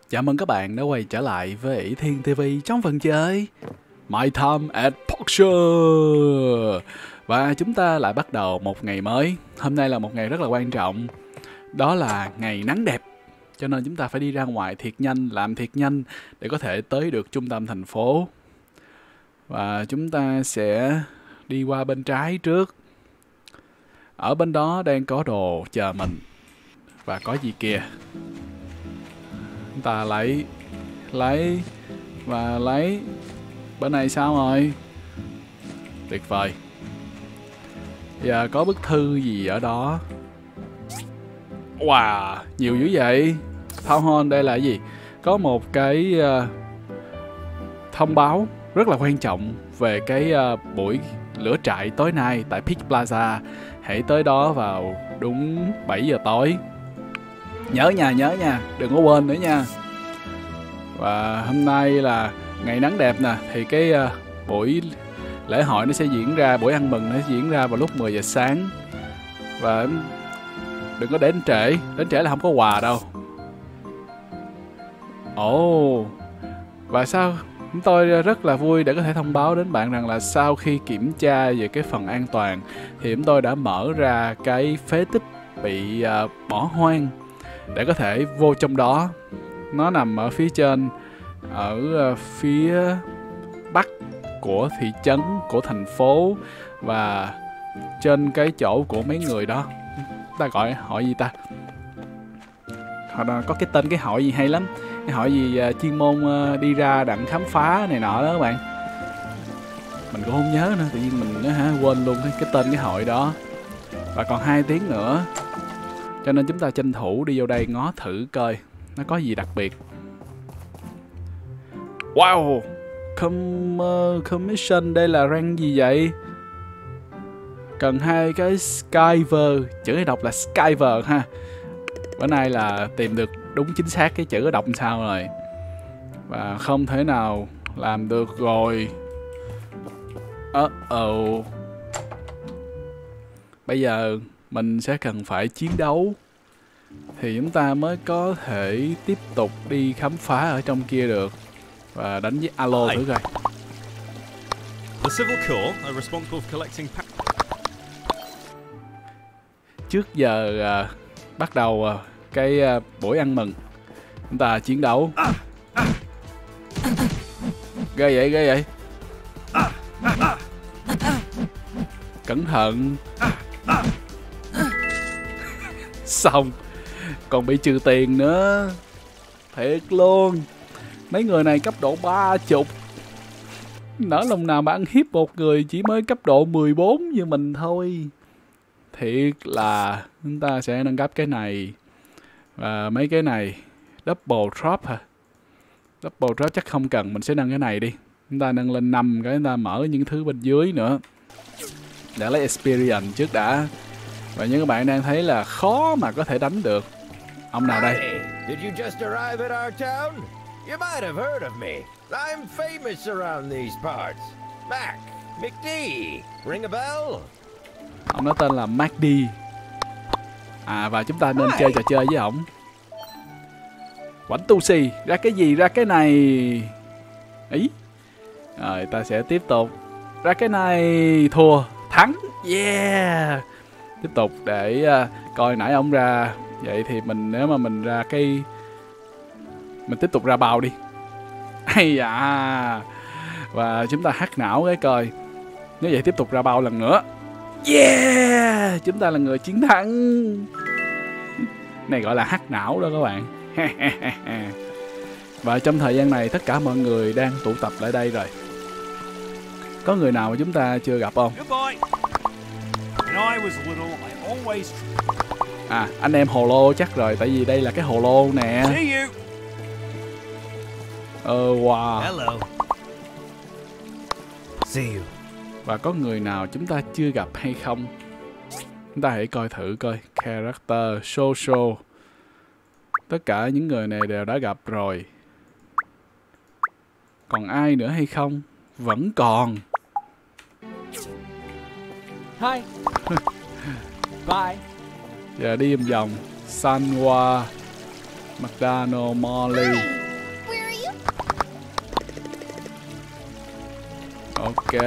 Chào mừng các bạn đã quay trở lại với ỷ Thiên TV trong phần chơi My Time at Porsche. Và chúng ta lại bắt đầu một ngày mới. Hôm nay là một ngày rất là quan trọng. Đó là ngày nắng đẹp. Cho nên chúng ta phải đi ra ngoài thiệt nhanh, làm thiệt nhanh để có thể tới được trung tâm thành phố. Và chúng ta sẽ đi qua bên trái trước. Ở bên đó đang có đồ chờ mình. Và có gì kìa? Chúng ta lấy và lấy. Bên này sao rồi? Tuyệt vời. Giờ có bức thư gì ở đó? Wow, nhiều dữ vậy. Town Hall đây là cái gì? Có một cái thông báo rất là quan trọng về cái buổi lửa trại tối nay tại Peach Plaza. Hãy tới đó vào đúng 7 giờ tối. Nhớ nha, đừng có quên nữa nha. Và hôm nay là ngày nắng đẹp nè, thì cái buổi lễ hội nó sẽ diễn ra, buổi ăn mừng nó sẽ diễn ra vào lúc 10 giờ sáng. Và đừng có đến trễ là không có quà đâu. Và sao chúng tôi rất là vui để có thể thông báo đến bạn rằng là sau khi kiểm tra về cái phần an toàn thì chúng tôi đã mở ra cái phế tích bị bỏ hoang để có thể vô trong đó. Nó nằm ở phía trên, ở phía bắc của thị trấn, của thành phố, và trên cái chỗ của mấy người đó. Ta gọi hội gì ta? Họ có cái tên cái hội gì hay lắm. Cái hội gì chuyên môn đi ra đặng khám phá này nọ đó các bạn. Mình cũng không nhớ nữa, tự nhiên mình quên luôn cái tên cái hội đó. Và còn 2 tiếng nữa, cho nên chúng ta tranh thủ đi vô đây ngó thử coi nó có gì đặc biệt. Wow, commission, đây là rank gì vậy? Cần 2 cái Skyver, chữ này đọc là Skyver ha. Bữa nay là tìm được đúng chính xác cái chữ đọc sao rồi. Và không thể nào làm được rồi. Bây giờ mình sẽ cần phải chiến đấu thì chúng ta mới có thể tiếp tục đi khám phá ở trong kia được. Và đánh với alo thử coi. The Civil Corps are responsible for collecting Trước giờ bắt đầu cái buổi ăn mừng, chúng ta chiến đấu. Ghê vậy. Cẩn thận. Xong, còn bị trừ tiền nữa. Thiệt luôn. Mấy người này cấp độ 30. Nỡ lòng nào mà ăn hiếp một người chỉ mới cấp độ 14 như mình thôi. Thiệt là chúng ta sẽ nâng cấp cái này. Và mấy cái này double drop hả? Double drop chắc không cần, mình sẽ nâng cái này đi. Chúng ta nâng lên 5 cái, chúng ta mở những thứ bên dưới nữa để lấy experience trước đã. Và như các bạn đang thấy là khó mà có thể đánh được. Ông nào đây? Did you just arrive at our town? You might have heard of me. I'm famous around these parts. Mac, McD, ring a bell? Ông nói tên là MacD. Và chúng ta nên chơi trò chơi với ổng. Quảnh tu xì, ra cái gì ra cái này. Ý. Rồi ta sẽ tiếp tục. Ra cái này, thua, thắng. Yeah. Tiếp tục để coi nãy ông ra. Vậy thì mình, nếu mà mình ra cái, mình tiếp tục ra bao đi. Hay à. Và chúng ta hack não cái coi. Nếu vậy tiếp tục ra bao lần nữa. Yeah. Chúng ta là người chiến thắng. Này gọi là hack não đó các bạn. Và trong thời gian này tất cả mọi người đang tụ tập lại đây rồi. Có người nào mà chúng ta chưa gặp không? Anh em hồ lô chắc rồi, tại vì đây là cái hồ lô nè. Wow. Hello. See you. Và có người nào chúng ta chưa gặp hay không? Chúng ta hãy coi thử coi. Character, social. Tất cả những người này đều đã gặp rồi. Còn ai nữa hay không? Vẫn còn. Hi. Bye. Giờ đi vòng vòng. Sanwa, McDonald, Molly. Ok.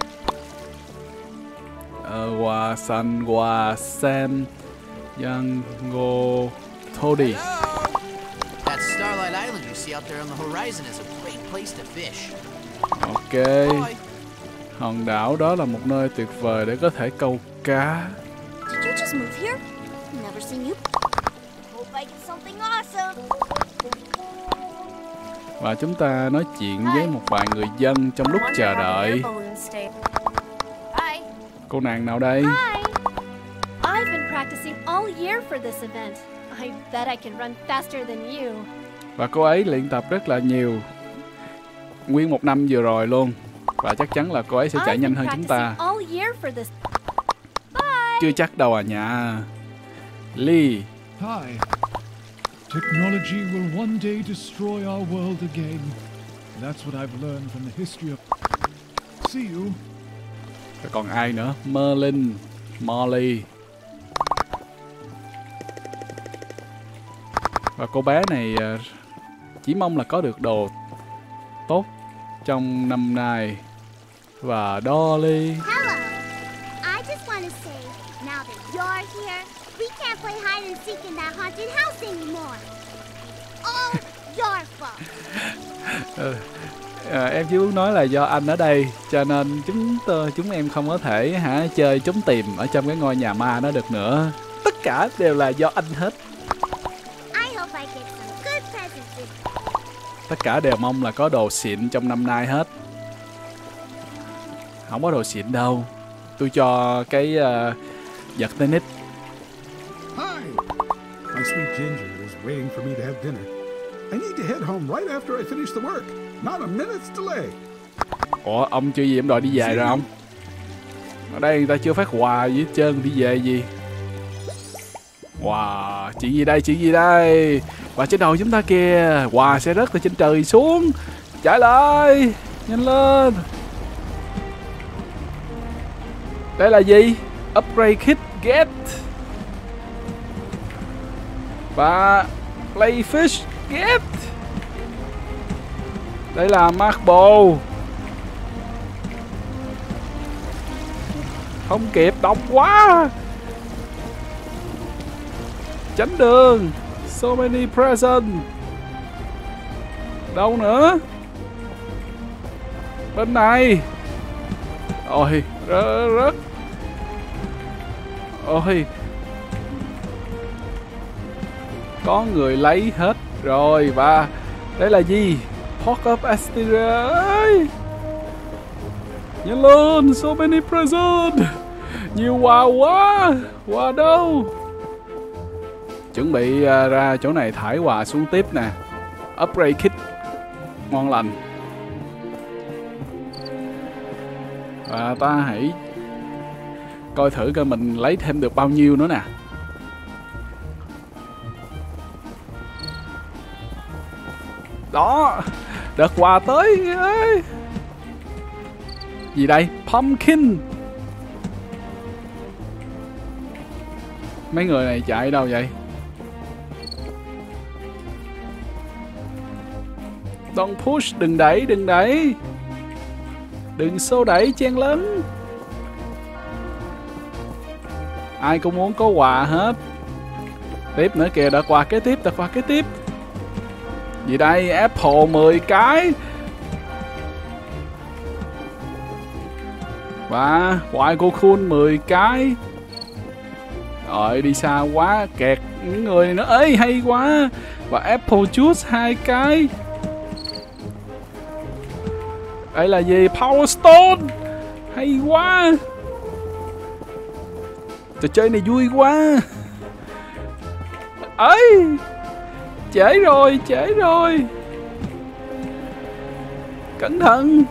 Hoa san hoa sen yango thodi. That Starlight Island you see out there on the horizon is a great place to fish. Ok. Bye. Hòn đảo đó là một nơi tuyệt vời để có thể câu cá. Did you just move here? Never seen you. Hope I get something awesome. Và chúng ta nói chuyện với một vài người dân trong lúc chờ đợi. Hi. Cô nàng nào đây? Hi. I've been practicing all year for this event. I bet I can run faster than you. Và cô ấy luyện tập rất là nhiều, nguyên một năm vừa rồi luôn. Và chắc chắn là cô ấy sẽ chạy nhanh hơn chúng ta. Chưa chắc đâu à nha. Lee. Hi. Technology will one day destroy our world again. That's what I've learned from the history of... See you. Rồi còn ai nữa? Merlin, Molly. Và cô bé này chỉ mong là có được đồ tốt trong năm nay. Và Dolly. Hello. I just want to say, now that you're here, we can't play hide and seek in that haunted house anymore. All your fault. Em chỉ muốn nói là do anh ở đây, cho nên chúng em không có thể chơi trốn tìm ở trong cái ngôi nhà ma đó được nữa. Tất cả đều là do anh hết. I hope I get some good presents. Tất cả đều mong là có đồ xịn trong năm nay hết. Không có đồ xịn đâu. Tôi cho cái giật tennis. Hi. My sweet Ginger is waiting for me to have dinner. I need to head home right after I finish the work. Not a minute's delay. Ủa, ông chưa gì em đòi đi về rồi không? Ở đây người ta chưa phát quà gì hết trơn, đi về gì? Wow, chuyện gì đây? Và trên đầu chúng ta kìa, quà sẽ rớt từ trên trời xuống. Chạy lại, nhanh lên. Đây là gì? Upgrade kit get. Và Playfish get. Đây là Marble. Không kịp, đông quá. Tránh đường. So many presents. Đâu nữa? Bên này. Ôi, rớt. Ôi. Có người lấy hết rồi. Và đây là gì? Pop up Asteroid. Nhanh lên. So many presents. Nhiều quà quá. Quà đâu? Chuẩn bị ra chỗ này thải quà xuống tiếp nè. Upgrade kit ngon lành. Và ta hãy coi thử coi mình lấy thêm được bao nhiêu nữa nè. Đó, đợt quà tới ấy. Gì đây? Pumpkin. Mấy người này chạy đâu vậy? Don't push, đừng đẩy. Đừng xô đẩy chen lấn. Ai cũng muốn có quà hết. Tiếp nữa kìa, đợt quà kế tiếp. Gì đây? Apple 10 cái. Và White Cocoon 10 cái. Rồi đi xa quá, kẹt những người này nữa. Ê, hay quá. Và Apple Juice 2 cái. Đây là gì? Power Stone. Hay quá. Trò chơi này vui quá. Ấy, trễ rồi. Cẩn thận.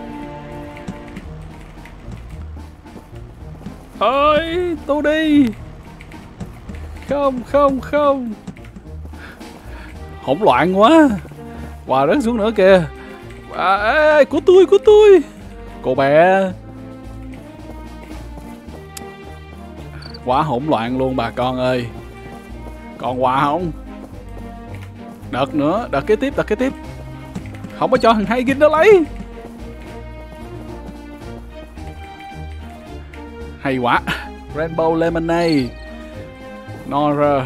Ơi, tôi đi. Không. Hỗn loạn quá. Quà rớt xuống nữa kìa. Ê, của tôi. Cô bé. Quá hỗn loạn luôn bà con ơi. Còn quà không? Đợt nữa, đợt kế tiếp. Không có cho thằng Hay Gin nó lấy. Hay quá. Rainbow Lemonade. Nora.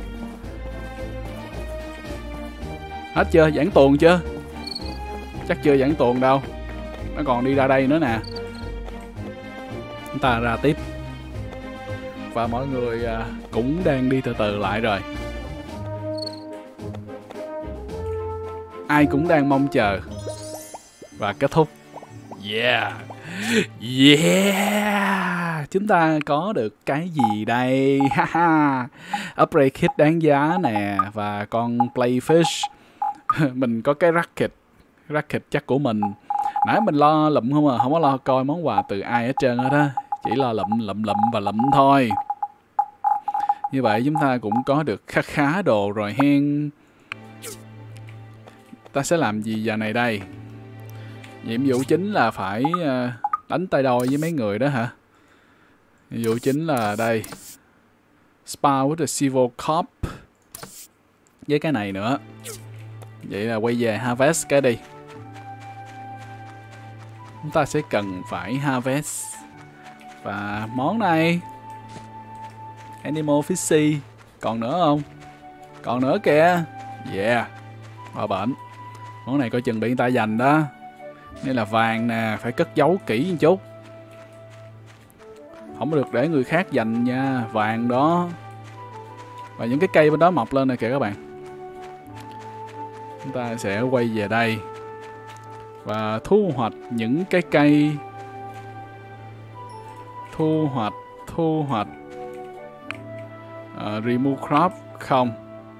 Hết chưa? Giảng tuồng chưa? Chắc chưa giảng tuồng đâu. Nó còn đi ra đây nữa nè. Chúng ta ra tiếp. Và mọi người cũng đang đi từ từ lại rồi. Ai cũng đang mong chờ. Và kết thúc. Yeah. Yeah. Chúng ta có được cái gì đây? Haha. Upgrade kit đáng giá nè. Và con Playfish. Mình có cái racket. Racket chắc của mình. Nãy mình lo lụm không à. Không có lo coi món quà từ ai hết trơn hết á. Chỉ lo lụm và lụm thôi. Như vậy chúng ta cũng có được khá đồ rồi hen. Ta sẽ làm gì giờ này đây? Nhiệm vụ chính là phải đánh tay đôi với mấy người đó hả? Nhiệm vụ chính là đây. Spar with the Civil Cop. Với cái này nữa. Vậy là quay về harvest cái đi. Chúng ta sẽ cần phải harvest. Và món này Animal Fishy. Còn nữa không? Còn nữa kìa. Yeah. Và bệnh. Món này coi chừng bị người ta giành đó. Đây là vàng nè. Phải cất giấu kỹ một chút. Không được để người khác giành nha. Vàng đó. Và những cái cây bên đó mọc lên nè kìa các bạn. Chúng ta sẽ quay về đây. Và thu hoạch những cái cây. Thu hoạch remove crop không.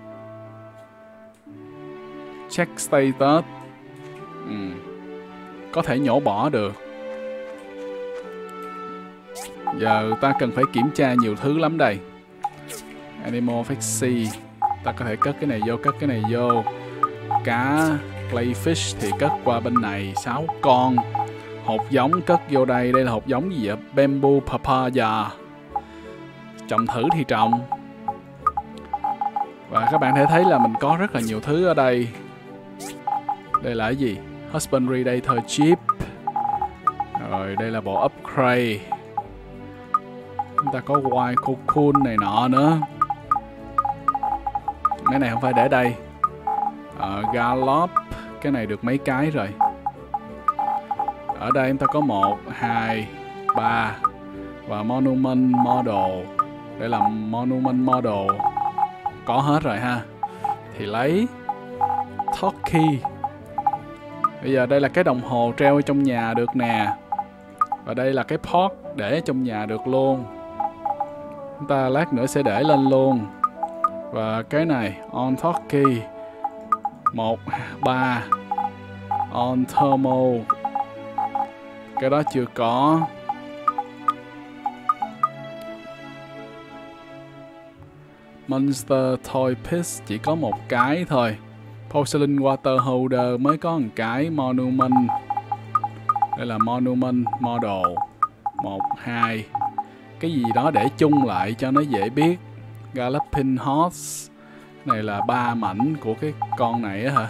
Check status. Có thể nhổ bỏ được. Giờ ta cần phải kiểm tra nhiều thứ lắm đây. Animal Fixie. Ta có thể cất cái này vô, cất cái này vô. Cá Playfish thì cất qua bên này 6 con. Hột giống cất vô đây. Đây là hột giống gì vậy? Bamboo Papaya. Trồng thử thì trồng. Và các bạn thể thấy là mình có rất là nhiều thứ ở đây. Đây là cái gì? Husbandry Data Chip. Rồi đây là bộ upgrade. Chúng ta có white cocoon này nọ nữa. Cái này không phải để đây. Gallop. Cái này được mấy cái rồi. Ở đây chúng ta có 1, 2, 3. Và Monument Model. Đây là Monument Model. Có hết rồi ha. Thì lấy Turkey. Bây giờ đây là cái đồng hồ treo ở trong nhà được nè. Và đây là cái pot để trong nhà được luôn. Chúng ta lát nữa sẽ để lên luôn. Và cái này on Turkey 1, 3. On Thermo. Cái đó chưa có. Monster Toy Piece chỉ có một cái thôi. Porcelain Water Holder mới có một cái. Monument. Đây là Monument Model 1, 2. Cái gì đó để chung lại cho nó dễ biết. Galloping Horse. Này là 3 mảnh của cái con này á hả?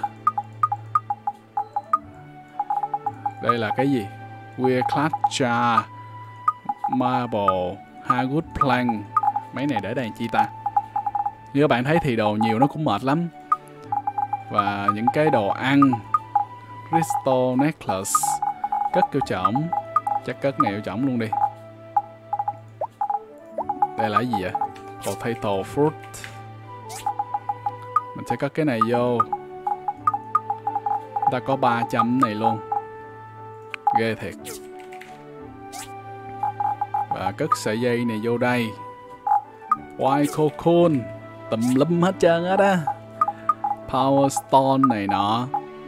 Đây là cái gì? Weird Clad Jar. Marble. Hardwood Plank. Mấy này để đây chi ta? Như các bạn thấy thì đồ nhiều nó cũng mệt lắm. Và những cái đồ ăn. Crystal Necklace. Cất vô trỏng. Chắc cất này vô trỏng luôn đi. Đây là cái gì vậy? Potato Fruit. Mình sẽ cất cái này vô. Ta có 300 này luôn. Ghê thiệt. Và cất sợi dây này vô đây. White cocoon. Tùm lum hết trơn á đó. Power stone này nọ.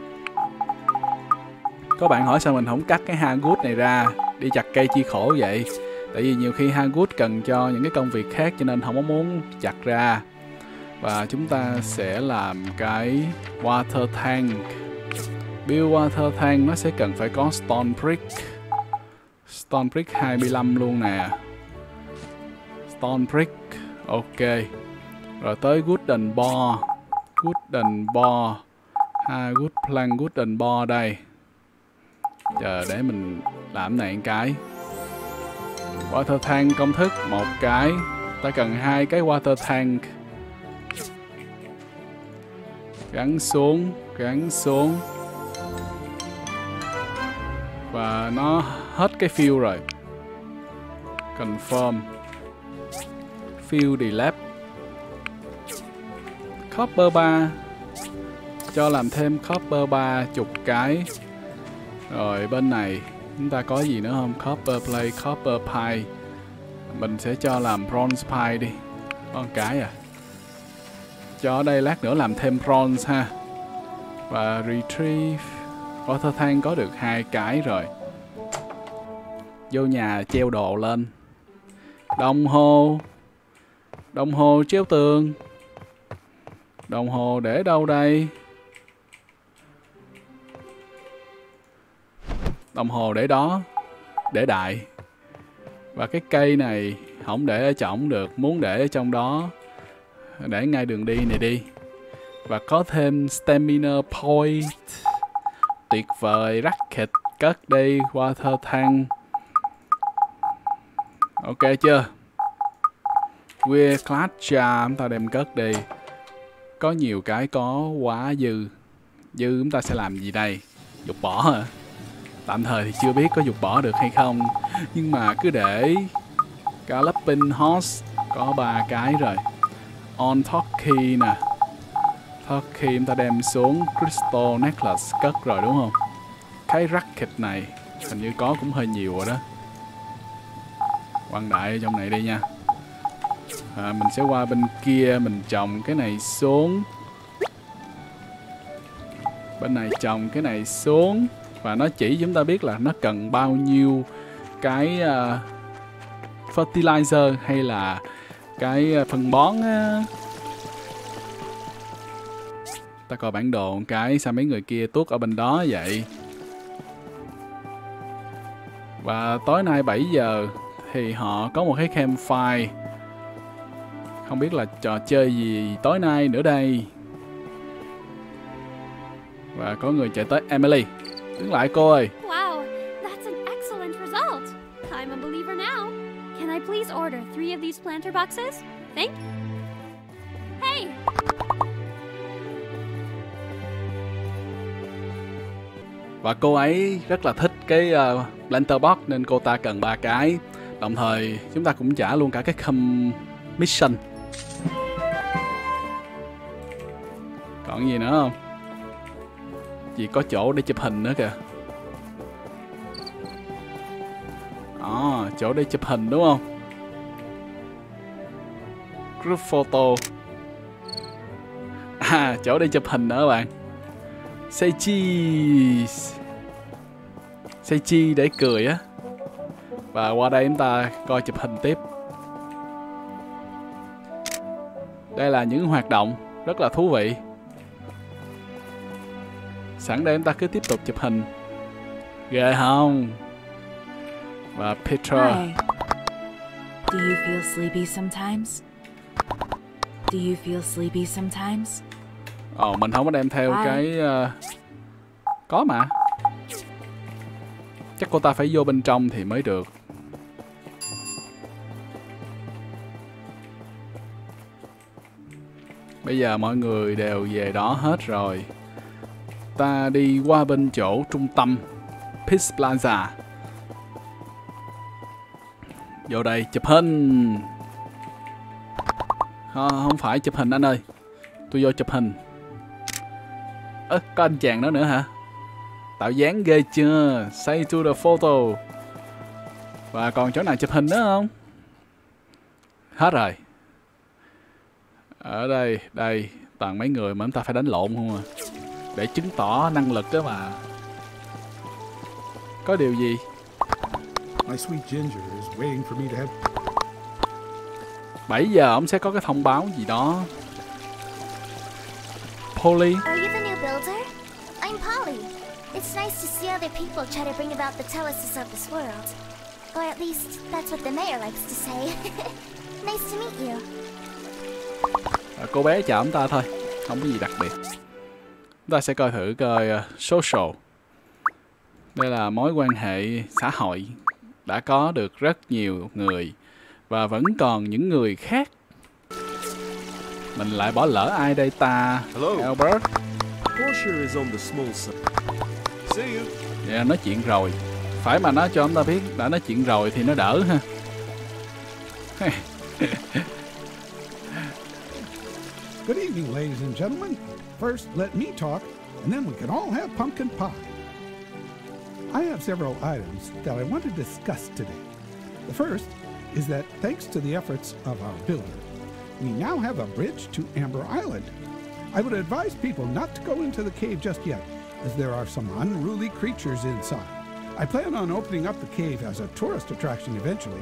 Có bạn hỏi sao mình không cắt cái hardwood này ra. Đi chặt cây chi khổ vậy. Tại vì nhiều khi hardwood cần cho những cái công việc khác, cho nên không có muốn chặt ra. Và chúng ta sẽ làm cái water tank. Build water tank nó sẽ cần phải có stone brick. Stone brick 25 luôn nè. Stone brick. Ok. Rồi tới wooden board. Wooden board. Wood plank wooden board đây. Chờ để mình làm này một cái. Water tank công thức một cái. Ta cần 2 cái water tank. Gắn xuống. Và nó hết cái fuel rồi. Confirm. Fuel delete. Copper 3. Cho làm thêm copper 30 cái. Rồi bên này chúng ta có gì nữa không? Copper plate, copper pie. Mình sẽ cho làm bronze pie đi. Có một cái à. Cho ở đây lát nữa làm thêm bronze ha. Và retrieve. Water tank có được 2 cái rồi. Vô nhà treo đồ lên. Đồng hồ treo tường. Đồng hồ để đâu đây? Đồng hồ để đó. Để đại. Và cái cây này không để ở trỏng được. Muốn để ở trong đó, để ngay đường đi này đi. Và có thêm stamina point. Tuyệt vời. Rocket cất đi. Water tank. Ok chưa? We're class jar. Chúng ta đem cất đi. Có nhiều cái có quá dư. Chúng ta sẽ làm gì đây? Dục bỏ hả? Tạm thời thì chưa biết có dục bỏ được hay không. Nhưng mà cứ để. Galloping horse có 3 cái rồi. On Turkey nè. Turkey chúng ta đem xuống. Crystal necklace cất rồi đúng không? Cái racket này hình như có cũng hơi nhiều rồi đó. Quăng đại ở trong này đi nha. Mình sẽ qua bên kia. Mình trồng cái này xuống. Bên này trồng cái này xuống. Và nó chỉ chúng ta biết là nó cần bao nhiêu cái fertilizer hay là cái phân bón á. Ta coi bản đồ một cái. Sao mấy người kia tuốt ở bên đó vậy? Và tối nay 7 giờ thì họ có một cái campfire. Không biết là trò chơi gì tối nay nữa đây. Và có người chạy tới. Emily, đứng lại cô ơi. Wow, that's an excellent result. I'm a believer now. Can I please order 3 of these planter boxes? Thank you. Hey! Và cô ấy rất là thích cái planter box nên cô ta cần 3 cái. Đồng thời chúng ta cũng trả luôn cả cái commission. Còn gì nữa không? Vì có chỗ để chụp hình nữa kìa. Chỗ để chụp hình đúng không? Group photo. Chỗ để chụp hình nữa các bạn. Seichi để cười á. Và qua đây chúng ta coi chụp hình tiếp. Đây là những hoạt động rất là thú vị. Sẵn đây chúng ta cứ tiếp tục chụp hình. Ghê không? Và Petra. Hi. Do you feel sleepy sometimes? Do you feel sleepy sometimes? Mình không có đem theo cái có mà. Chắc cô ta phải vô bên trong thì mới được. Bây giờ mọi người đều về đó hết rồi. Ta đi qua bên chỗ trung tâm Peace Plaza. Vô đây chụp hình. Không phải chụp hình anh ơi. Tôi vô chụp hình. Có anh chàng đó nữa hả? Tạo dáng ghê chưa? Say to the photo. Và còn chỗ nào chụp hình nữa không? Hết rồi. Ở đây toàn mấy người mà chúng ta phải đánh lộn không à. Để chứng tỏ năng lực đó mà. Có điều gì? My sweet Ginger is waiting for me to have 7 giờ ông sẽ có cái thông báo gì đó. Polly. Are you the new builder? I'm Polly. It's nice to see other people try to bring about the telesis of this world. Or at least, that's what the mayor likes to say. Nice to meet you. Cô bé chào chúng ta thôi. Không có gì đặc biệt. Chúng ta sẽ coi thử coi social. Đây là mối quan hệ xã hội. đã có được rất nhiều người và vẫn còn những người khác. Mình lại bỏ lỡ ai đây ta? Hello. Albert. Portia is on the small side. See you. Dạ, nói chuyện rồi. Phải mà nói cho ông ta biết đã nói chuyện rồi thì nó đỡ ha. Good evening, ladies and gentlemen. First, let me talk, and then we can all have pumpkin pie. I have several items that I want to discuss today. The first is that thanks to the efforts of our builder, we now have a bridge to Amber Island. I would advise people not to go into the cave just yet, as there are some unruly creatures inside. I plan on opening up the cave as a tourist attraction eventually.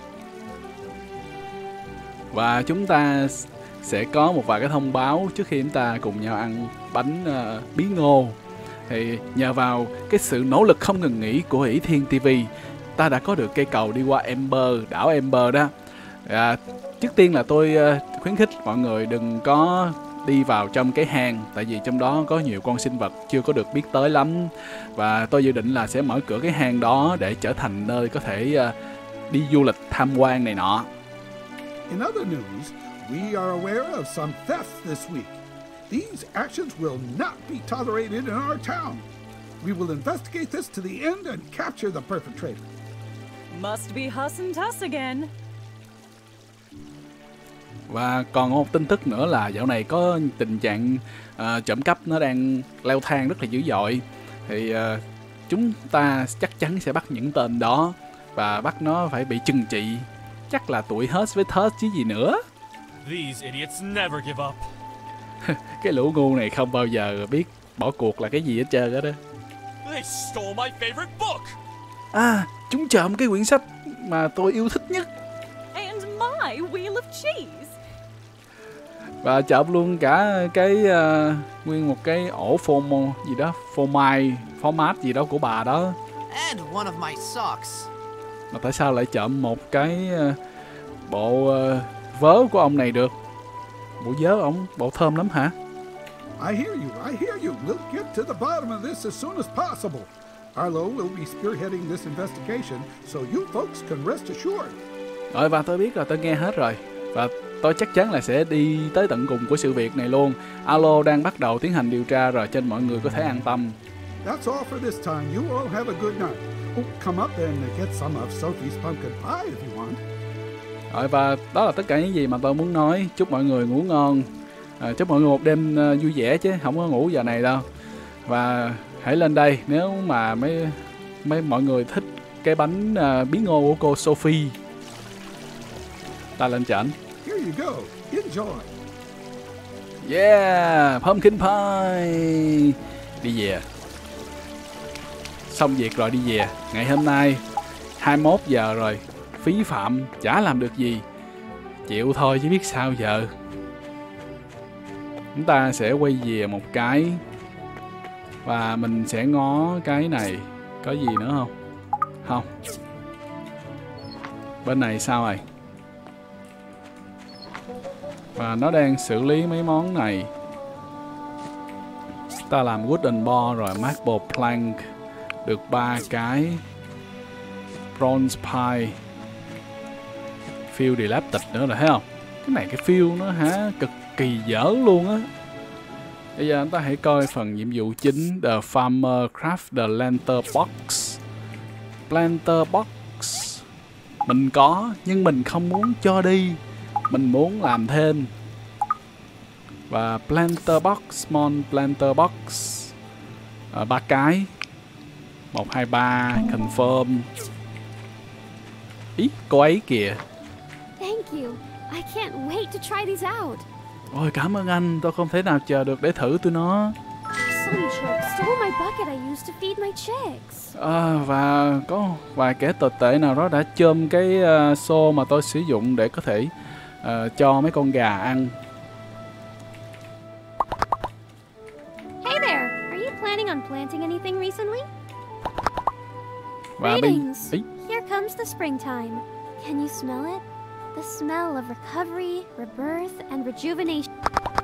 Và chúng ta sẽ có một vài cái thông báo trước khi chúng ta cùng nhau ăn bánh bí ngô. Thì nhờ vào cái sự nỗ lực không ngừng nghỉ của Ỷ Thiên TV, ta đã có được cây cầu đi qua Amber, đảo Amber đó. Trước tiên là tôi khuyến khích mọi người đừng có đi vào trong cái hang, tại vì trong đó có nhiều con sinh vật chưa có được biết tới lắm. Và tôi dự định là sẽ mở cửa cái hang đó để trở thành nơi có thể đi du lịch tham quan này nọ. In other news, we are aware of some thefts this week. These actions will not be tolerated in our town. We will investigate this to the end and capture the perpetrator. Must be Huss and Tuss again. Và còn một tin tức nữa là dạo này có tình trạng trộm cắp nó đang leo thang rất là dữ dội. Thì chúng ta chắc chắn sẽ bắt những tên đó và bắt nó phải bị trừng trị. Chắc là tụi Huss với Tuss chứ gì nữa. These idiots never give up. Cái lũ ngu này không bao giờ biết bỏ cuộc là cái gì hết trơn đó. They stole my favorite book. À, chúng trộm cái quyển sách mà tôi yêu thích nhất. And my wheel of cheese. Và trộm luôn cả cái nguyên một cái ổ gì đó, format gì đó của bà đó. And one of my socks. Mà tại sao lại trộm một cái bộ vớ của ông này được? Bộ vớ ông, bộ thơm lắm hả? I hear you. We'll get to the bottom of this as soon as possible. Arlo will be spearheading this investigation, so you folks can rest assured. Rồi, và tôi biết rồi, tôi nghe hết rồi. Và tôi chắc chắn là sẽ đi tới tận cùng của sự việc này luôn. Arlo đang bắt đầu tiến hành điều tra rồi, cho nên mọi người có thể an tâm. That's all for this time. You all have a good night. Oh, come up and get some of Sophie's pumpkin pie if you want. Rồi, và đó là tất cả những gì mà tôi muốn nói. Chúc mọi người ngủ ngon. Chúc mọi người một đêm vui vẻ chứ không có ngủ giờ này đâu. Và hãy lên đây nếu mà mọi người thích cái bánh bí ngô của cô Sophie. Ta lên trển. Here you go. Enjoy. Yeah, pumpkin pie. Đi về. Xong việc rồi đi về. Ngày hôm nay 21 giờ rồi. Phí phạm chả làm được gì. Chịu thôi chứ biết sao giờ. Chúng ta sẽ quay về một cái. Và mình sẽ ngó cái này. Có gì nữa không? Không. Bên này sao rồi? Và nó đang xử lý mấy món này. Ta làm wooden board rồi, marble plank được 3 cái, bronze pie, field dilated nữa rồi, thấy không? Cái này cái field nó cực kỳ dở luôn á. Bây giờ chúng ta hãy coi phần nhiệm vụ chính. The farmer craft the planter box. Planter box mình có nhưng mình không muốn cho đi, mình muốn làm thêm. Và planter box, small planter box 3 cái. 1, 2, 3 confirm. Ý, cô ấy kìa. Thank you. I can't wait to try these out. Ôi, cảm ơn anh, tôi không thể nào chờ được để thử tụi nó. Some jerk stole my bucket I used to feed my chicks. Và có vài kẻ tồi tệ nào đó đã chôm cái xô mà tôi sử dụng để có thể cho mấy con gà ăn. Hey there, are you planning on planting anything recently? Và Greetings. Here comes the springtime. Can you smell it? The smell of recovery, rebirth, and rejuvenation.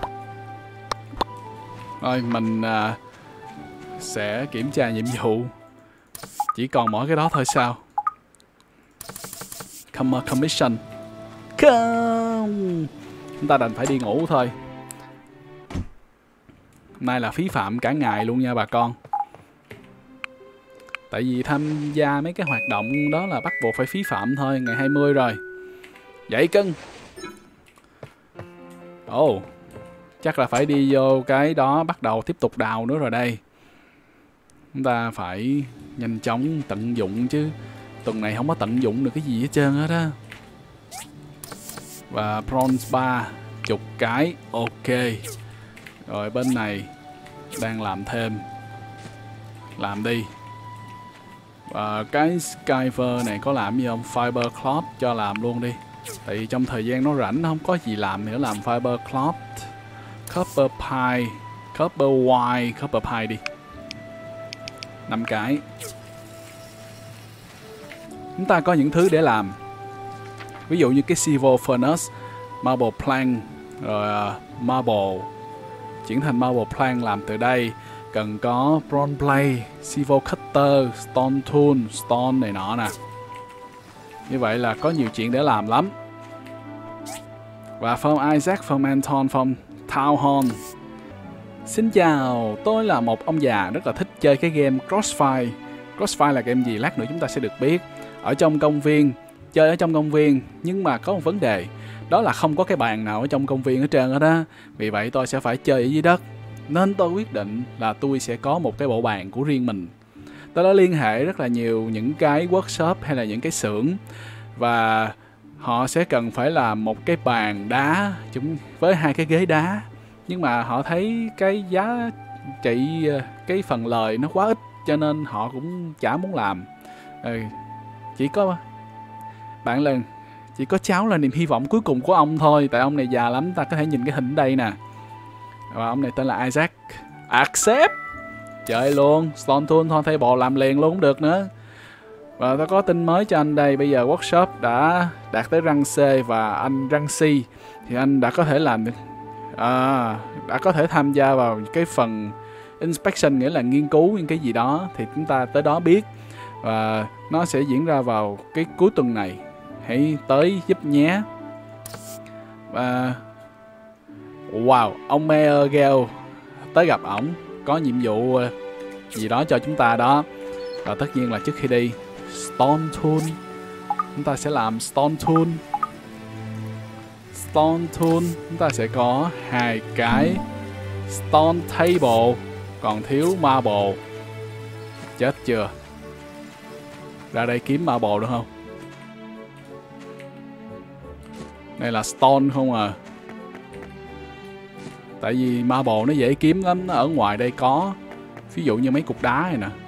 Rồi, mình sẽ kiểm tra nhiệm vụ. Chỉ còn mỗi cái đó thôi sao? Commission. Không. Chúng ta đành phải đi ngủ thôi. Hôm nay là phí phạm cả ngày luôn nha bà con. Tại vì tham gia mấy cái hoạt động đó là bắt buộc phải phí phạm thôi. Ngày 20 rồi. Dậy cưng. Ồ, chắc là phải đi vô cái đó bắt đầu tiếp tục đào nữa rồi đây. Chúng ta phải nhanh chóng tận dụng chứ. Tuần này không có tận dụng được cái gì hết trơn hết á. Và bronze 3 chục cái. Ok. Rồi bên này đang làm thêm. Làm đi. Và cái Skyver này có làm gì không? Fiber Cloth cho làm luôn đi. Tại vì trong thời gian nó rảnh không có gì làm nữa, làm Fiber Cloth. Copper Pie. Copper Wire. Copper Pie đi. 5 cái. Chúng ta có những thứ để làm. Ví dụ như cái Silver Furnace, Marble Plank, rồi Marble chuyển thành Marble Plank làm từ đây. Cần có Bronze Blade, Silver Cutter, Stone Tool, Stone này nọ nè. Như vậy là có nhiều chuyện để làm lắm. Và from Isaac, from Anton, from Town Hall. Xin chào, tôi là một ông già rất là thích chơi cái game Crossfire. Crossfire là game gì lát nữa chúng ta sẽ được biết. Ở trong công viên, chơi ở trong công viên, nhưng mà có một vấn đề. Đó là không có cái bàn nào ở trong công viên hết trơn hết á. Vì vậy tôi sẽ phải chơi ở dưới đất. Nên tôi quyết định là tôi sẽ có một cái bộ bàn của riêng mình. Tôi đã liên hệ rất là nhiều những cái workshop hay là những cái xưởng. Và họ sẽ cần phải làm một cái bàn đá với 2 cái ghế đá. Nhưng mà họ thấy cái giá trị, cái phần lời nó quá ít, cho nên họ cũng chả muốn làm. Chỉ có bạn lần chỉ có cháu là niềm hy vọng cuối cùng của ông thôi. Tại ông này già lắm, ta có thể nhìn cái hình ở đây nè. Và ông này tên là Isaac. Accept. Chơi luôn. Stone Tool thôi, thay bộ làm liền luôn cũng được nữa. Và ta có tin mới cho anh đây. Bây giờ workshop đã đạt tới răng C và anh răng C. Thì anh đã có thể làm được, đã có thể tham gia vào cái phần inspection, nghĩa là nghiên cứu những cái gì đó. Thì chúng ta tới đó biết. Và nó sẽ diễn ra vào cái cuối tuần này. Hãy tới giúp nhé. Và wow, ông Mayor Gale tới gặp ổng, có nhiệm vụ gì đó cho chúng ta đó. Và tất nhiên là trước khi đi, Stone Tool. Chúng ta sẽ làm Stone Tool. Stone Tool chúng ta sẽ có 2 cái Stone Table. Còn thiếu Marble. Chết chưa? Ra đây kiếm Marble được không? Đây là Stone không à. Tại vì Marble nó dễ kiếm lắm. Nó ở ngoài đây có. Ví dụ như mấy cục đá này nè.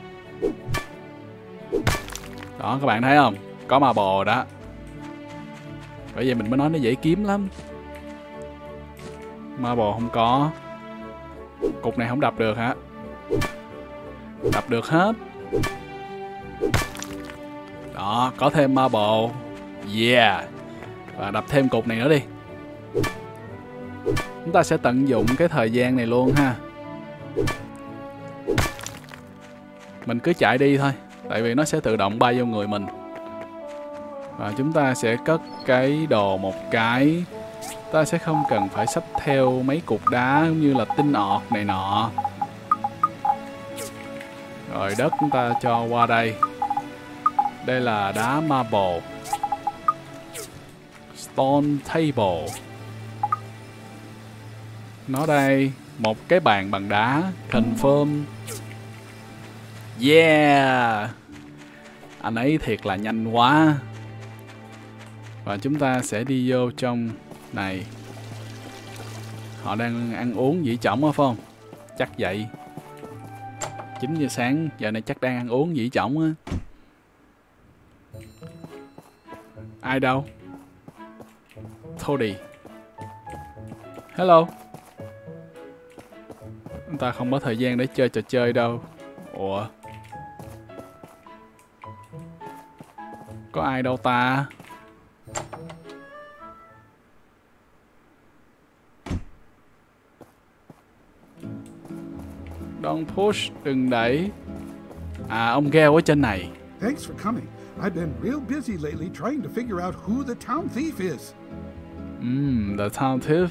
Đó các bạn thấy không? Có Marble đó. Bởi vậy mình mới nói nó dễ kiếm lắm. Marble không có. Cục này không đập được hả? Đập được hết. Đó, có thêm Marble. Yeah. Và đập thêm cục này nữa đi. Chúng ta sẽ tận dụng cái thời gian này luôn ha. Mình cứ chạy đi thôi. Tại vì nó sẽ tự động bay vô người mình. Và chúng ta sẽ cất cái đồ một cái. Ta sẽ không cần phải xách theo mấy cục đá cũng như là tinh ọt này nọ. Rồi đất chúng ta cho qua đây. Đây là đá marble. Stone table. Nó đây. Một cái bàn bằng đá. Confirm. Yeah. Anh ấy thiệt là nhanh quá. Và chúng ta sẽ đi vô trong này. Họ đang ăn uống dĩ chỏng phải không? Chắc vậy. 9 giờ sáng. Giờ này chắc đang ăn uống dĩ chỏng á. Ai đâu? Toddy. Hello. Chúng ta không có thời gian để chơi trò chơi đâu. Ủa? Có ai đâu ta? Don't push, đừng đẩy. À, ông Gale ở trên này. Thanks for coming. I've been real busy lately trying to figure out who the town thief is. The town thief.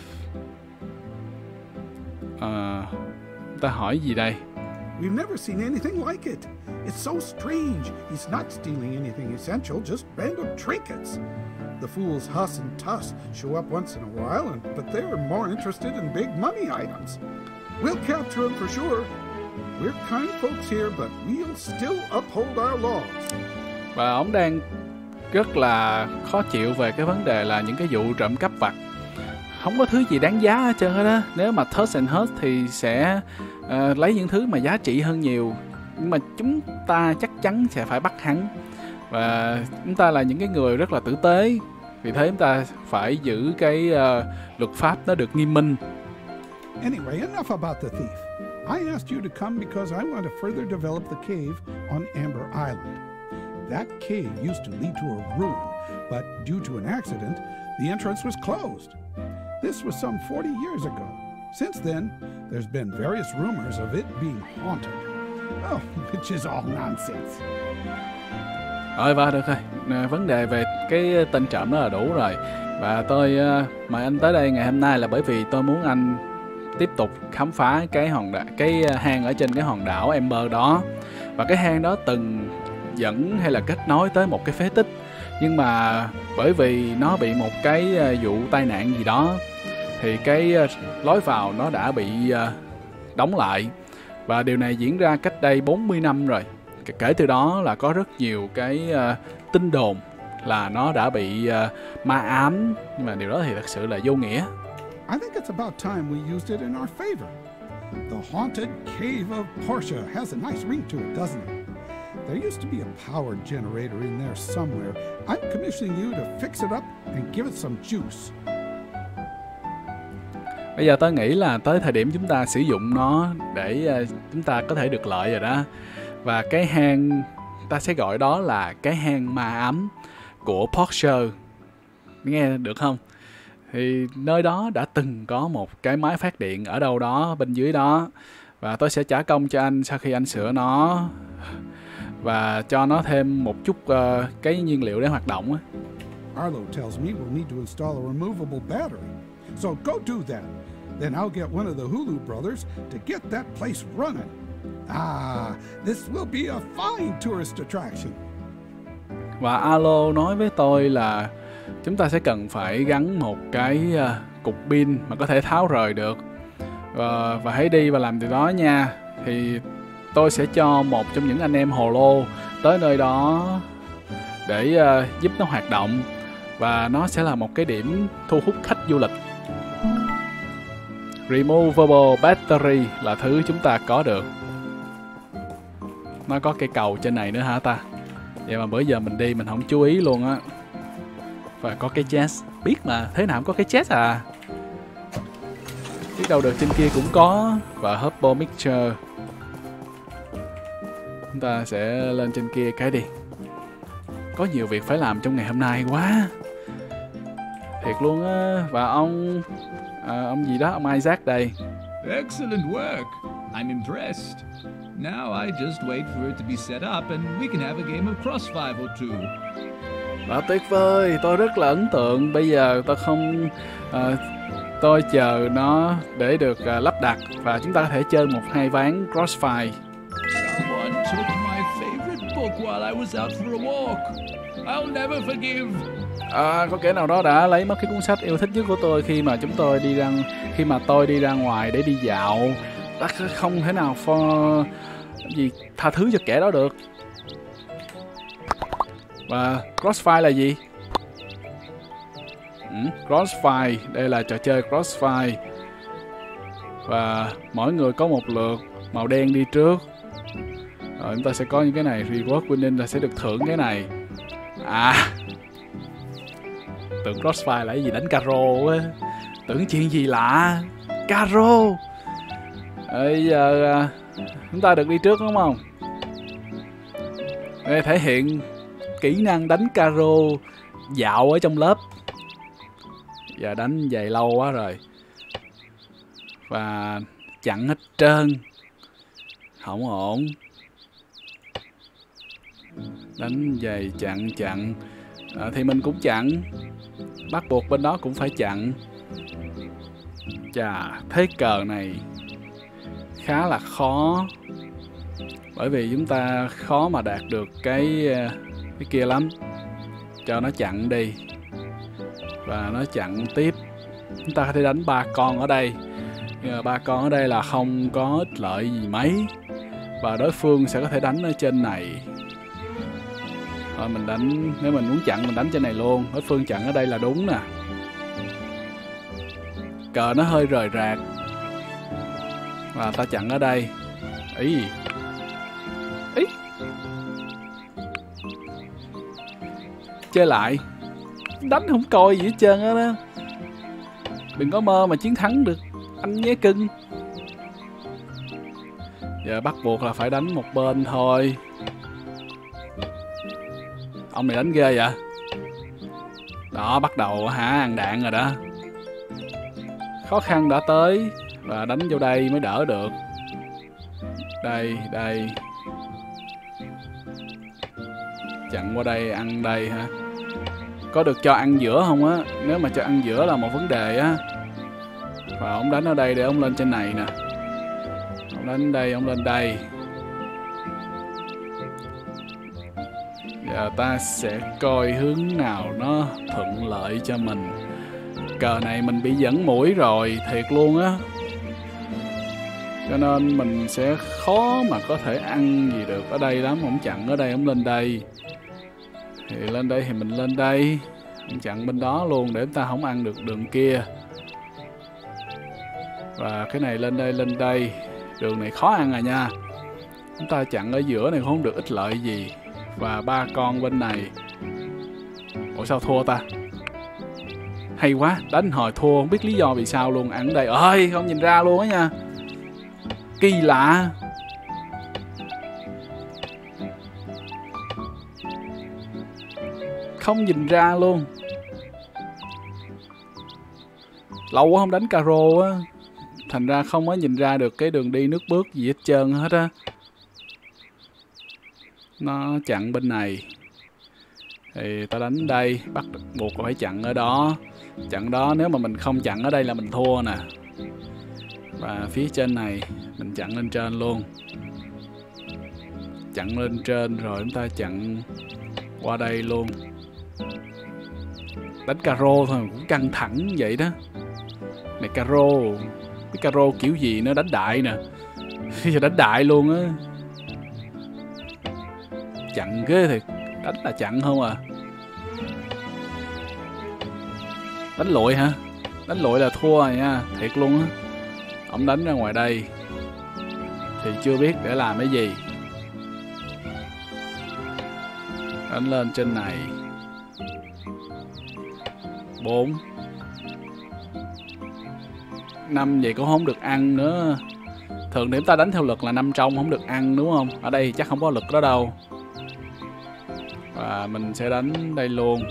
Ta hỏi gì đây? We've never seen anything like it. It's so strange. He's not stealing anything essential, just random trinkets. The fools Huss and Tuss show up once in a while, but they're more interested in big money items. We'll capture them for sure. We're kind folks here, but we'll still uphold our laws. Và ông đang rất là khó chịu về cái vấn đề là những cái vụ trộm cắp vặt. Không có thứ gì đáng giá hết trơn hết á. Nếu mà Tuss and Huss thì sẽ lấy những thứ mà giá trị hơn nhiều. Nhưng mà chúng ta chắc chắn sẽ phải bắt hắn. Và chúng ta là những cái người rất là tử tế. Vì thế chúng ta phải giữ cái luật pháp nó được nghiêm minh. Anyway, enough about the thief. I asked you to come because I want to further develop the cave on Amber Island. That cave used to lead to a ruin, but due to an accident, the entrance was closed. This was some 40 years ago. Since then, there's been various rumors of it being haunted. Oh, which is all nonsense. Và được rồi. Vấn đề về cái tên trộm đó là đủ rồi. Và tôi mời anh tới đây ngày hôm nay là bởi vì tôi muốn anh tiếp tục khám phá cái hang ở trên cái hòn đảo Amber đó. Và cái hang đó từng dẫn hay là kết nối tới một cái phế tích. Nhưng mà bởi vì nó bị một cái vụ tai nạn gì đó thì cái lối vào nó đã bị đóng lại. Và điều này diễn ra cách đây 40 năm rồi. Kể từ đó là có rất nhiều cái tin đồn là nó đã bị ma ám. Nhưng mà điều đó thì thật sự là vô nghĩa. I think it's about time we used it in our favor. The haunted cave of Portia has a nice ring to it, doesn't it? There used to be a power generator in there somewhere. I'm commissioning you to fix it up and give it some juice. Bây giờ tôi nghĩ là tới thời điểm chúng ta sử dụng nó để chúng ta có thể được lợi rồi đó. Và cái hang ta sẽ gọi đó là cái hang ma ám của Portia. Nghe được không? Thì nơi đó đã từng có một cái máy phát điện ở đâu đó bên dưới đó. Và tôi sẽ trả công cho anh sau khi anh sửa nó và cho nó thêm một chút cái nhiên liệu để hoạt động á. Arlo tells me we'll need to install a removable battery. So go do that. Then I'll get one of the Hulu brothers to get that place running. This will be a fine tourist attraction. Và Arlo nói với tôi là chúng ta sẽ cần phải gắn một cái cục pin mà có thể tháo rời được. Và hãy đi và làm điều đó nha. Thì tôi sẽ cho một trong những anh em hồ lô tới nơi đó để giúp nó hoạt động. Và nó sẽ là một cái điểm thu hút khách du lịch. Removable battery là thứ chúng ta có được. Nó có cây cầu trên này nữa hả ta? Vậy mà bữa giờ mình đi mình không chú ý luôn á. Và có cái chest. Biết mà, thế nào cũng có cái chest à. Biết đâu được trên kia cũng có. Và Herbal Mixture. Chúng ta sẽ lên trên kia cái đi. Có nhiều việc phải làm trong ngày hôm nay quá. Thiệt luôn á. Và ông gì đó, ông Isaac đây. Excellent work. I'm impressed. Now I just wait for it to be set up and we can have a game of Crossfire or two. Đó, tuyệt vời, tôi rất là ấn tượng. Bây giờ tôi chờ nó để được lắp đặt và chúng ta có thể chơi 1-2 ván Crossfire. Someone took my favorite book while I was out for a walk. I'll never forgive. Có kẻ nào đó đã lấy mất cái cuốn sách yêu thích nhất của tôi khi mà tôi đi ra ngoài để đi dạo. Không thể nào tha thứ cho kẻ đó được. Và Crossfire là gì? Crossfire, đây là trò chơi Crossfire. Và mỗi người có một lượt màu đen đi trước. Rồi chúng ta sẽ có những cái này. Reward winning là sẽ được thưởng cái này. Tưởng Crossfire là cái gì đánh caro á. Tưởng chuyện gì lạ. Caro. Bây giờ chúng ta được đi trước đúng không? Đây thể hiện kỹ năng đánh caro dạo ở trong lớp. Giờ đánh dài lâu quá rồi. Và chặn hết trơn. Không ổn. Đánh giày chặn. Thì mình cũng chặn. Bắt buộc bên đó cũng phải chặn. Chà, thế cờ này khá là khó. Bởi vì chúng ta khó mà đạt được cái kia lắm. Cho nó chặn đi. Và nó chặn tiếp. Chúng ta có thể đánh 3 con ở đây. Nhưng mà 3 con ở đây là không có ích lợi gì mấy. Và đối phương sẽ có thể đánh ở trên này. Rồi mình đánh, nếu mình muốn chặn mình đánh trên này luôn. Đối phương chặn ở đây là đúng nè. Cờ nó hơi rời rạc. Và ta chặn ở đây. Ý. Chơi lại. Đánh không coi gì hết trơn á đó. Đừng có mơ mà chiến thắng được anh nhé cưng. Giờ bắt buộc là phải đánh một bên thôi. Ông này đánh ghê vậy. Đó, bắt đầu ăn đạn rồi đó. Khó khăn đã tới. Và đánh vô đây mới đỡ được. Đây. Chặn qua đây, ăn đây hả? Có được cho ăn giữa không á? Nếu mà cho ăn giữa là một vấn đề á. Và ông đánh ở đây để ông lên trên này nè. Ông đánh đây, ông lên đây. Giờ ta sẽ coi hướng nào nó thuận lợi cho mình. Cờ này mình bị dẫn mũi rồi, thiệt luôn á. Cho nên mình sẽ khó mà có thể ăn gì được ở đây lắm. Ông chặn ở đây, ông lên đây. Thì lên đây thì mình lên đây. Ông chặn bên đó luôn để chúng ta không ăn được đường kia. Và cái này lên đây. Đường này khó ăn rồi nha. Chúng ta chặn ở giữa này không được ích lợi gì. Và 3 con bên này. Ủa sao thua ta? Hay quá, đánh hồi thua không biết lý do vì sao luôn. Ăn ở đây, ơi không nhìn ra luôn á nha. Kỳ lạ. Không nhìn ra luôn. Lâu quá không đánh caro á. Thành ra không có nhìn ra được cái đường đi nước bước gì hết trơn hết á. Nó chặn bên này. Thì ta đánh đây. Bắt buộc phải chặn ở đó. Chặn đó, nếu mà mình không chặn ở đây là mình thua nè. Và phía trên này mình chặn lên trên luôn. Chặn lên trên rồi chúng ta chặn qua đây luôn. Đánh caro thôi cũng căng thẳng vậy đó. Này caro. Cái caro kiểu gì nó đánh đại nè. Giờ đánh đại luôn á. Chặn ghê thiệt. Đánh là chặn không à. Đánh lụi hả? Đánh lụi là thua rồi nha. Thiệt luôn á. Ông đánh ra ngoài đây thì chưa biết để làm cái gì. Đánh lên trên này 4 5 vậy cũng không được ăn nữa. Thường điểm ta đánh theo lực là 5 trong không được ăn đúng không? Ở đây chắc không có lực đó đâu. Và mình sẽ đánh đây luôn.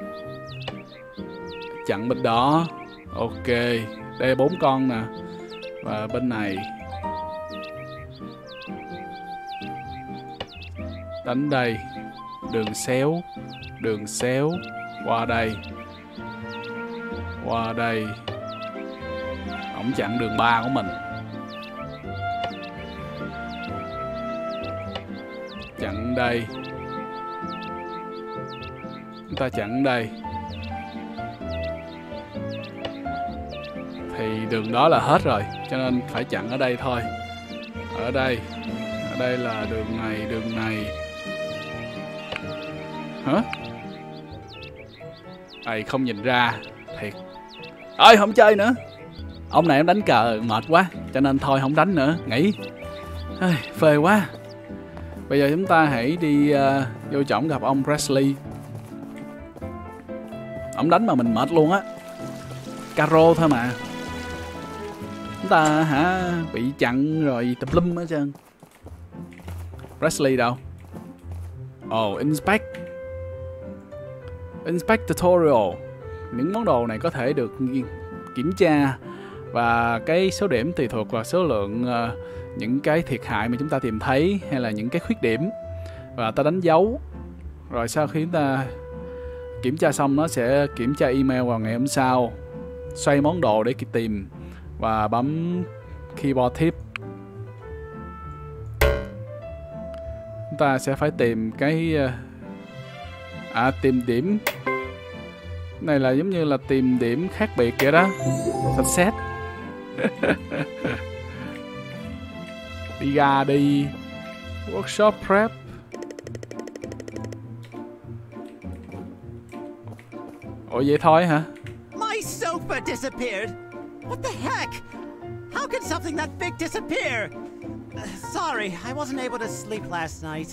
Chặn bên đó. Ok. Đây 4 con nè. Và bên này đánh đây. Đường xéo. Qua đây. Ổng chặn đường 3 của mình. Chặn đây. Chúng ta chặn đây. Thì đường đó là hết rồi. Cho nên phải chặn ở đây thôi. Ở đây là đường này. Hả? Không nhìn ra. Thiệt. Ơi không chơi nữa. Ông này em đánh cờ mệt quá. Cho nên thôi không đánh nữa. Nghỉ. Phê quá. Bây giờ chúng ta hãy đi vô trỏng gặp ông Presley. Ông đánh mà mình mệt luôn á. Caro thôi mà. Chúng ta bị chặn rồi tập lum hết trơn. Presley đâu? Inspect tutorial. Những món đồ này có thể được kiểm tra. Và cái số điểm tùy thuộc vào số lượng những cái thiệt hại mà chúng ta tìm thấy hay là những cái khuyết điểm. và ta đánh dấu. Rồi sau khi chúng ta kiểm tra xong, nó sẽ kiểm tra email vào ngày hôm sau. Xoay món đồ để tìm và bấm keyboard tip. Chúng ta sẽ phải tìm cái tìm điểm. Này là giống như là tìm điểm khác biệt vậy đó. Success. Đi ra đi. Workshop prep. Ủa vậy thôi hả? My sofa disappeared. What the heck? How could something that big disappear? Sorry, I wasn't able to sleep last night.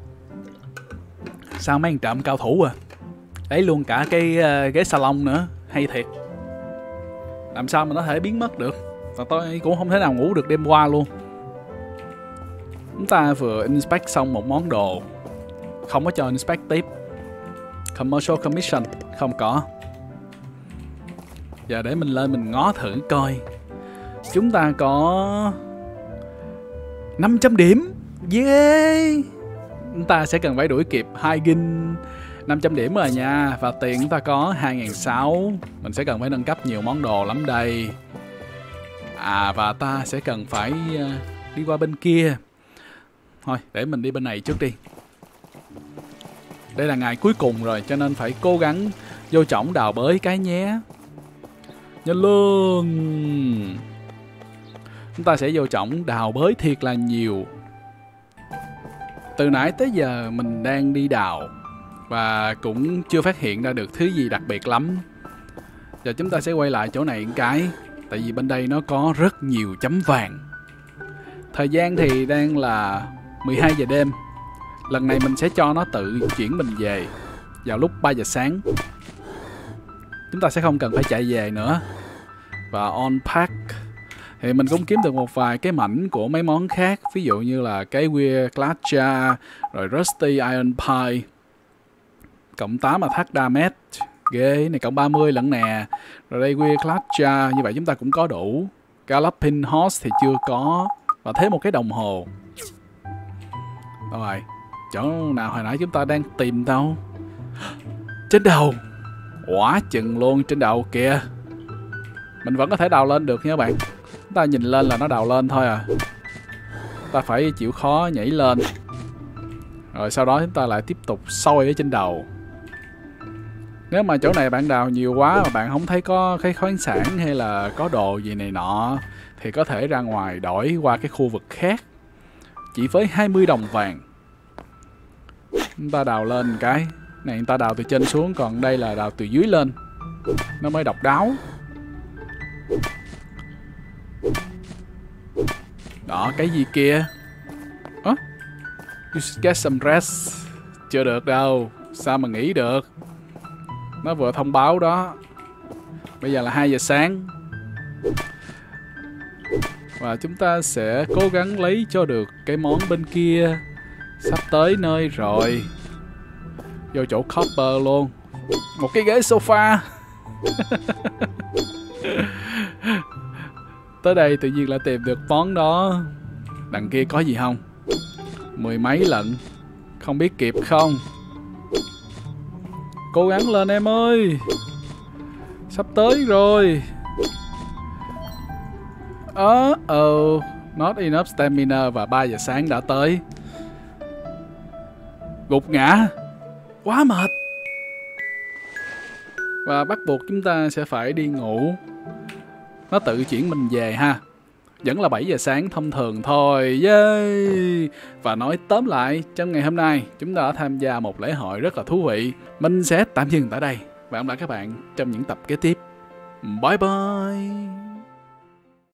Sao mấy anh trộm cao thủ à? Lấy luôn cả cái ghế salon nữa, hay thiệt. Làm sao mà nó thể biến mất được? Và tôi cũng không thể nào ngủ được đêm qua luôn. Chúng ta vừa inspect xong một món đồ, không có cho inspect tiếp. Commercial commission không có. Giờ để mình lên mình ngó thử coi. Chúng ta có 500 điểm. Yeah. Chúng ta sẽ cần phải đuổi kịp Hygiene 500 điểm rồi nha. Và tiền chúng ta có 2.600. Mình sẽ cần phải nâng cấp nhiều món đồ lắm đây. Và ta sẽ cần phải đi qua bên kia. Thôi để mình đi bên này trước đi. Đây là ngày cuối cùng rồi, cho nên phải cố gắng vô trỏng đào bới cái nhé. Nhanh lên. Chúng ta sẽ vô trỏng đào bới thiệt là nhiều. Từ nãy tới giờ mình đang đi đào và cũng chưa phát hiện ra được thứ gì đặc biệt lắm. Giờ chúng ta sẽ quay lại chỗ này một cái. Tại vì bên đây nó có rất nhiều chấm vàng. Thời gian thì đang là 12 giờ đêm. Lần này mình sẽ cho nó tự chuyển mình về vào lúc 3 giờ sáng. Chúng ta sẽ không cần phải chạy về nữa. Và unpack thì mình cũng kiếm được một vài cái mảnh của mấy món khác. Ví dụ như là cái Weird Glass Jar, rồi Rusty Iron Pie. Cộng 8 attack damage. Ghê, này cộng 30 lận nè. Rồi đây Weird Glass Jar, như vậy chúng ta cũng có đủ. Galloping Horse thì chưa có. Và thêm một cái đồng hồ. Rồi, chỗ nào hồi nãy chúng ta đang tìm đâu? Trên đầu. Quá chừng luôn, trên đầu kìa. Mình vẫn có thể đào lên được nha các bạn. Chúng ta nhìn lên là nó đào lên thôi à. Ta phải chịu khó nhảy lên. Rồi sau đó chúng ta lại tiếp tục soi ở trên đầu. Nếu mà chỗ này bạn đào nhiều quá mà bạn không thấy có cái khoáng sản hay là có đồ gì này nọ, thì có thể ra ngoài đổi qua cái khu vực khác. Chỉ với 20 đồng vàng. Chúng ta đào lên cái. Này người ta đào từ trên xuống, còn đây là đào từ dưới lên. Nó mới độc đáo. Đó, cái gì kia? You should get some rest. Chưa được đâu. Sao mà nghỉ được? Nó vừa thông báo đó. Bây giờ là 2 giờ sáng. Và chúng ta sẽ cố gắng lấy cho được cái món bên kia. Sắp tới nơi rồi. Vô chỗ Copper luôn. Một cái ghế sofa. Tới đây tự nhiên lại tìm được món đó. Đằng kia có gì không? 10 mấy lận. Không biết kịp không? Cố gắng lên em ơi. Sắp tới rồi. Not enough stamina. Và 3 giờ sáng đã tới. Gục ngã. Quá mệt. Và bắt buộc chúng ta sẽ phải đi ngủ. Nó tự chuyển mình về ha. Vẫn là 7 giờ sáng thông thường thôi. Yay! Và nói tóm lại, trong ngày hôm nay chúng ta đã tham gia một lễ hội rất là thú vị. Mình sẽ tạm dừng tại đây và hẹn gặp lại các bạn trong những tập kế tiếp. Bye bye.